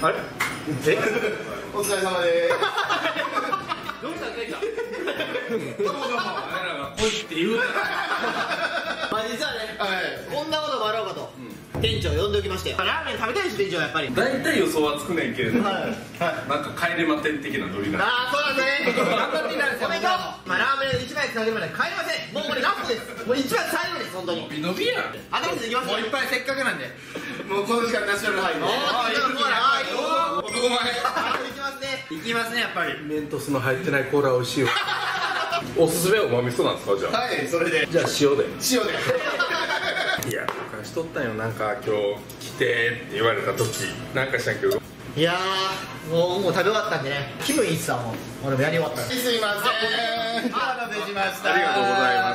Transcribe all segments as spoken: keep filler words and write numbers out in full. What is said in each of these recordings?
あれえお疲れ様でーす。 どうしたんですかどうもどうもあれらが来いって言うなまあ実はね、 はい。 こんなこともあろうかと、店長呼んでおきまして、ラーメン食べたいし店長はやっぱり。 大体予想はつくねんけれども、 はいなんか帰れま10的なノリなああ、そうなんですね。頑張っていたんですよ。おめでとう。まあラーメンいちまいつなげるまで帰りません。もうこれラストです。もういちまい最後です、本当に。 伸び伸びやん。 新しいでいきます。 もういっぱいせっかくなんで。もうこの時間ナチュラルハイで。 ああ、いいよ、ああ、いいよ。 男前。 いきますね。いきますね、やっぱり。 メントスの入ってないコーラ美味しいわ。おすすめはうまみそなんですか？じゃあはい、それで。 じゃあ塩で。 塩で。 いや僕しとったんよ。なんか今日来てって言われた時なんかしたんけど、 いやー、もうもう食べ終わったんでね、気分いいっすわ。もう俺もやり終わったんで。 すいません。お待たせしました。 ありがとうございます。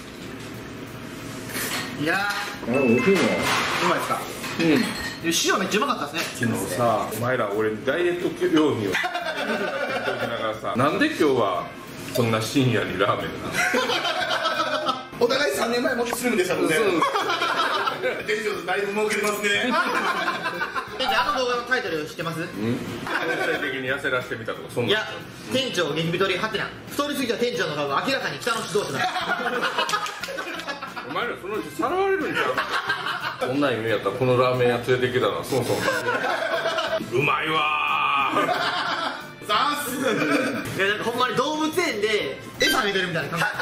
いやあ、美味しいの。 ー、うまいですか。 うん。 塩めっちゃうまかったですね。 昨日さ、お前ら俺にダイエット用品を言っておきながらさ、なんで今日はこんな深夜にラーメンなの？ お互いさんねんまえもっとするんでしたもんね。 そう店長とだいぶ儲けてますね。 店長、あの動画のタイトル知ってます？ うん。全体的に痩せらしてみたとかそんな。 いや、店長激太りハテナ。太りすぎた店長の顔が明らかに北の指導者だ。 お前らそのうちさらわれるんじゃん。こんなん夢やったらこのラーメン屋連れてきたらそうそううまいわー。 ザンス。 いや、なんかほんまに動物園で餌あげてるみたいな感覚。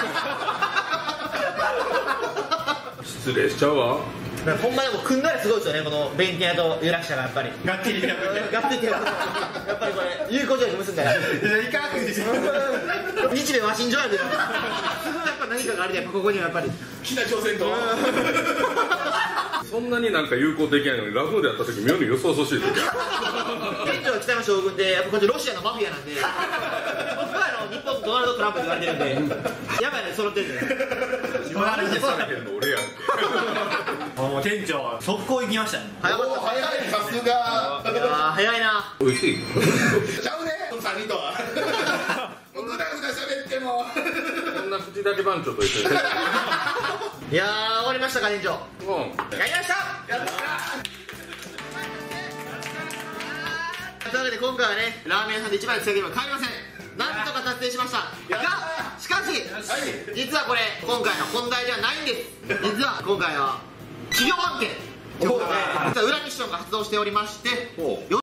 失礼しちゃうわ。 なんかほんまでも組んだらすごいですよね、この弁慶屋とゆらしたがやっぱり。 がっちりやがっつりってやっぱりこれ友好条約結んだら。 いかなくてしょ。 日米和親条約で。すごいやっぱ何かがあるやっぱここにはやっぱり。 北朝鮮と。 そんなになんか友好できないのにラフでやった時妙によそよそしい時店長は北山将軍で、やっぱこっちロシアのマフィアなんで。僕はあの日本のドナルド・トランプって言われてるんで。やばいね、揃ってるんで。 今話されへんの俺やんけ。 もう店長速攻行きましたね。 早かった。 おー、早い、さすが。 いやー、早いな。 美味しい。 ちゃうね、このさんにんとは。もうぐだぐだ喋っても。 こんな口だけ番長と一緒に。 いやー、終わりましたか店長。 うん。 やりましたやったー。というわけで今回はね、ラーメン屋さんでいちまいつなげれば帰りません。なんとか達成しましたが、しかし、実はこれ今回の本題ではないんです。実は今回は企業案件ということで、実は裏ミッションが発動しておりまして、 ほう世